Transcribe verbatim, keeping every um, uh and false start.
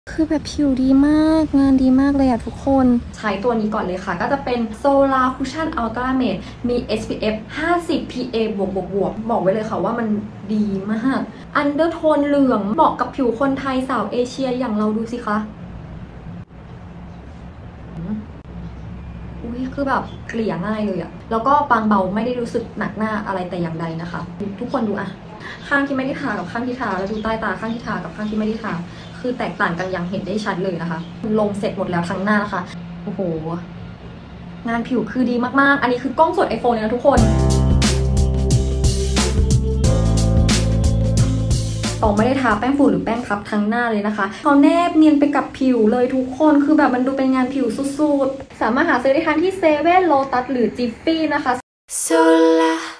คือแบบผิวดีมากงานดีมากเลยอะทุกคนใช้ตัวนี้ก่อนเลยค่ะก็จะเป็น Solar Cushion Ultra Matte มี เอส พี เอฟ ห้าสิบ พี เอ บวกบวกบวกบอกไว้เลยค่ะว่ามันดีมาก Undertone เหลืองเหมาะกับผิวคนไทยสาวเอเชียอย่างเราดูสิคะอุ้ยคือแบบเกลี่ยง่ายเลยอะแล้วก็บางเบาไม่ได้รู้สึกหนักหน้าอะไรแต่อย่างใดนะคะ ทุกคนดูอะข้างที่ไม่ได้ทากับข้างที่ทาแล้วดูใต้ตาข้างที่ทากับข้างที่ไม่ได้ทาคือแตกต่างกันอย่างเห็นได้ชัดเลยนะคะลงเสร็จหมดแล้วทั้งหน้านะคะโอ้โหงานผิวคือดีมากๆอันนี้คือกล้องสด ไอโฟน เลยนะทุกคนตองไม่ได้ทาแป้งฝุ่นหรือแป้งทับทั้งหน้าเลยนะคะเขาแนบเนียนไปกับผิวเลยทุกคนคือแบบมันดูเป็นงานผิวสุดๆสามารถหาซื้อได้ทั้งที่เซเว่นโลตัสหรือจิฟฟี่นะคะ